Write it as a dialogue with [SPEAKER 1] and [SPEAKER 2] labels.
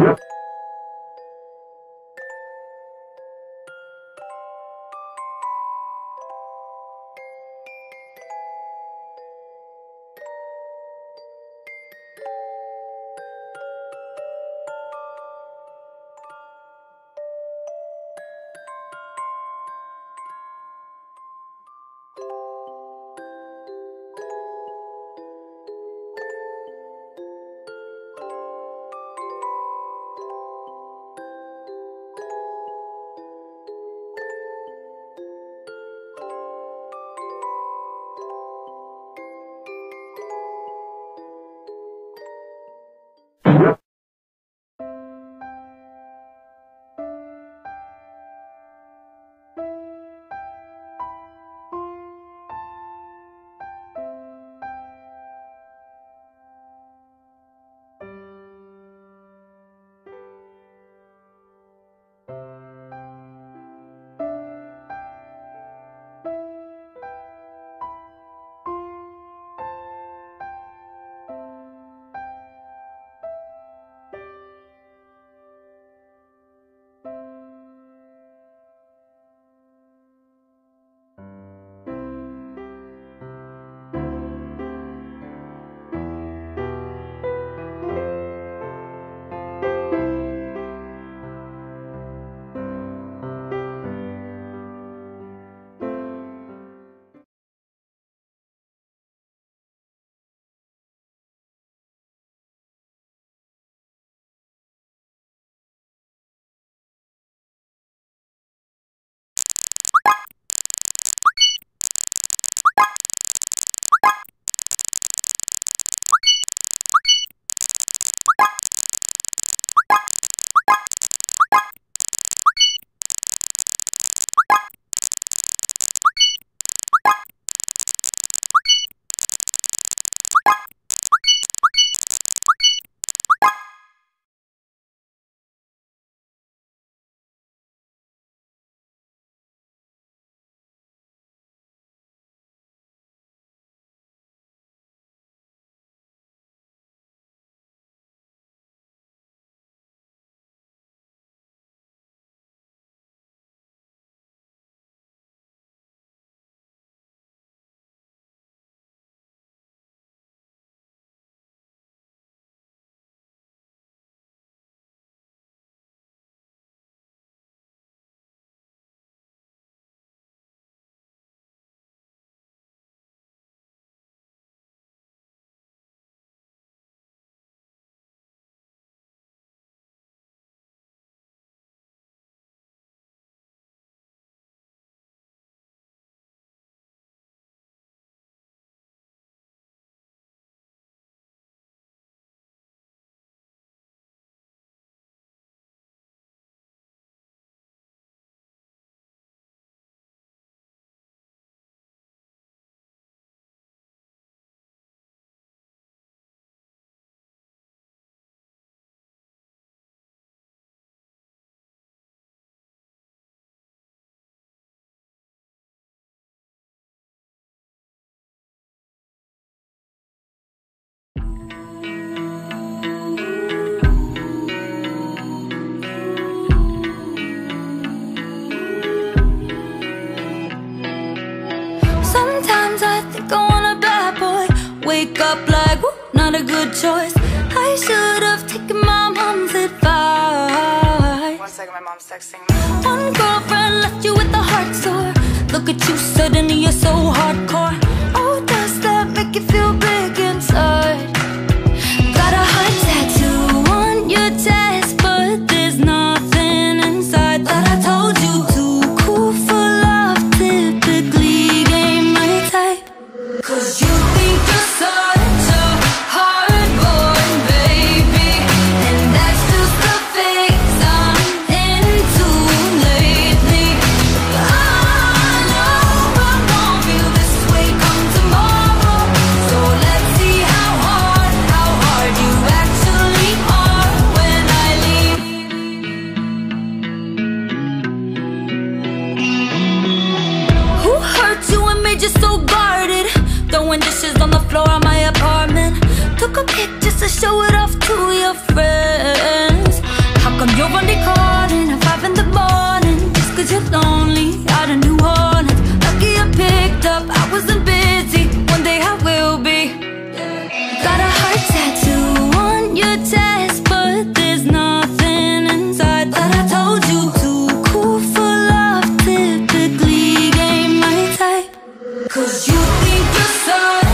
[SPEAKER 1] wake up like, whoop, not a good choice. I should have taken my mom's advice.
[SPEAKER 2] 1 second, my mom's texting me.
[SPEAKER 1] One girlfriend left you with a heart sore. Look at you, suddenly you're so hardcore. Oh, does that make you feel big inside? Got a heart tattoo on your chest, but there's nothing inside. Thought I told you, too cool for love, typically ain't my type. Cause you think you're such a hard boy, baby, and that's just the phase I'm into lately. I know I won't feel this way come tomorrow, so let's see how hard you actually are when I leave. Who hurt you and made you so guarded? Throwing Cause you think you're so